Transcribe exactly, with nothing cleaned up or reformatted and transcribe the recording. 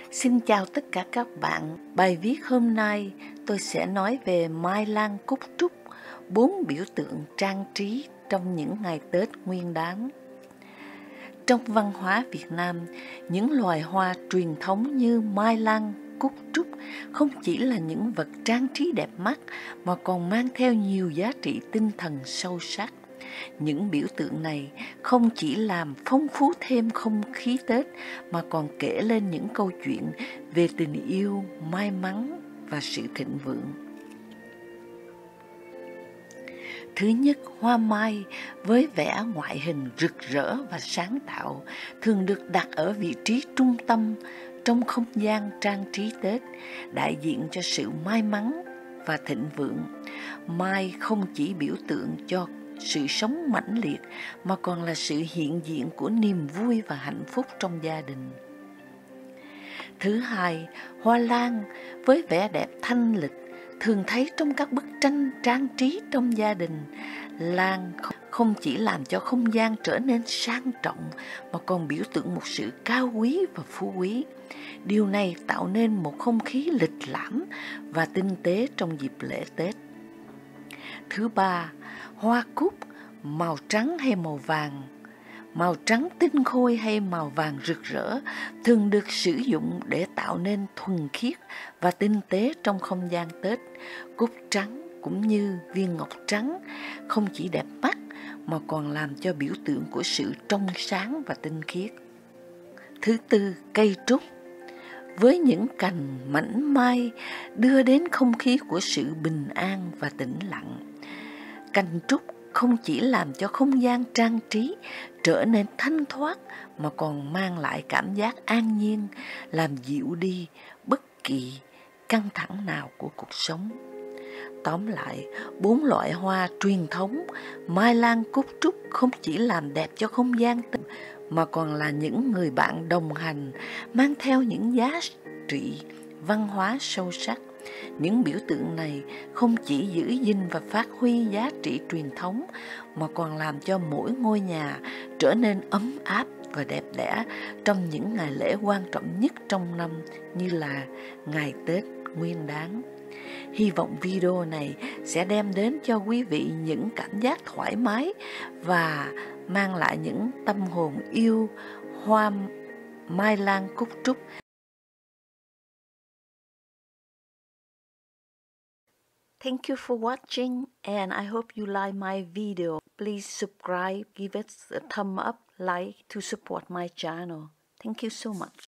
Xin chào tất cả các bạn. Bài viết hôm nay tôi sẽ nói về mai lan cúc trúc, bốn biểu tượng trang trí trong những ngày Tết Nguyên đán. Trong văn hóa Việt Nam, những loài hoa truyền thống như mai lan, cúc trúc không chỉ là những vật trang trí đẹp mắt mà còn mang theo nhiều giá trị tinh thần sâu sắc. Những biểu tượng này không chỉ làm phong phú thêm không khí Tết mà còn kể lên những câu chuyện về tình yêu, may mắn và sự thịnh vượng. Thứ nhất, hoa mai với vẻ ngoại hình rực rỡ và sáng tạo thường được đặt ở vị trí trung tâm trong không gian trang trí Tết, đại diện cho sự may mắn và thịnh vượng. Mai không chỉ biểu tượng cho sự sống mãnh liệt mà còn là sự hiện diện của niềm vui và hạnh phúc trong gia đình. Thứ hai, hoa lan với vẻ đẹp thanh lịch thường thấy trong các bức tranh trang trí trong gia đình. Lan không chỉ làm cho không gian trở nên sang trọng mà còn biểu tượng một sự cao quý và phú quý. Điều này tạo nên một không khí lịch lãm và tinh tế trong dịp lễ Tết. Thứ ba, hoa cúc màu trắng hay màu vàng, màu trắng tinh khôi hay màu vàng rực rỡ thường được sử dụng để tạo nên thuần khiết và tinh tế trong không gian Tết. Cúc trắng cũng như viên ngọc trắng không chỉ đẹp mắt mà còn làm cho biểu tượng của sự trong sáng và tinh khiết. Thứ tư, cây trúc với những cành mảnh mai đưa đến không khí của sự bình an và tĩnh lặng. Cành trúc không chỉ làm cho không gian trang trí trở nên thanh thoát mà còn mang lại cảm giác an nhiên, làm dịu đi bất kỳ căng thẳng nào của cuộc sống. Tóm lại, bốn loại hoa truyền thống mai lan, cúc trúc không chỉ làm đẹp cho không gian Tết mà còn là những người bạn đồng hành mang theo những giá trị văn hóa sâu sắc. Những biểu tượng này không chỉ giữ gìn và phát huy giá trị truyền thống mà còn làm cho mỗi ngôi nhà trở nên ấm áp và đẹp đẽ trong những ngày lễ quan trọng nhất trong năm như là ngày Tết Nguyên đán. Hy vọng video này sẽ đem đến cho quý vị những cảm giác thoải mái và mang lại những tâm hồn yêu hoa mai lan cúc trúc. Thank you for watching and I hope you like my video. Please subscribe, give it a thumb up, like to support my channel. Thank you so much.